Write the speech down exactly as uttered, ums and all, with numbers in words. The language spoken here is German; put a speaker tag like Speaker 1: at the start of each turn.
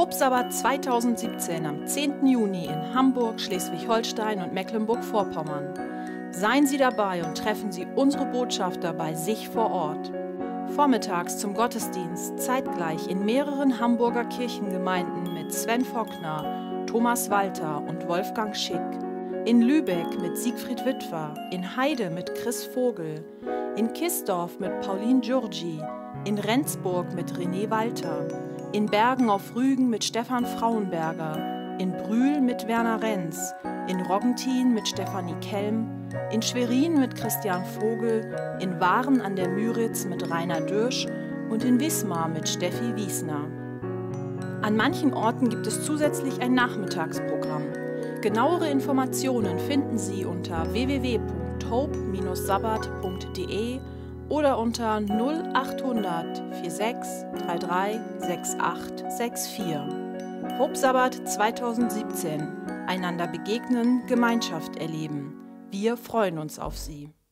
Speaker 1: Hope Sabbat zweitausendsiebzehn am zehnten Juni in Hamburg, Schleswig-Holstein und Mecklenburg-Vorpommern. Seien Sie dabei und treffen Sie unsere Botschafter bei sich vor Ort. Vormittags zum Gottesdienst, zeitgleich in mehreren Hamburger Kirchengemeinden mit Sven Fockner, Thomas Walter und Wolfgang Schick. In Lübeck mit Siegfried Witwer, in Heide mit Chris Vogel, in Kisdorf mit Pauline Giorgi, in Rendsburg mit René Walter, in Bergen auf Rügen mit Stefan Frauenberger, in Brühl mit Werner Renz, in Roggentin mit Stefanie Kelm, in Schwerin mit Christian Vogel, in Waren an der Müritz mit Rainer Dürsch und in Wismar mit Steffi Wiesner. An manchen Orten gibt es zusätzlich ein Nachmittagsprogramm. Genauere Informationen finden Sie unter w w w punkt hope Bindestrich sabbat punkt de oder unter null achthundert sechsundvierzig dreiunddreißig achtundachtzig vierundsechzig. Hope Sabbat zweitausendsiebzehn. Einander begegnen, Gemeinschaft erleben. Wir freuen uns auf Sie.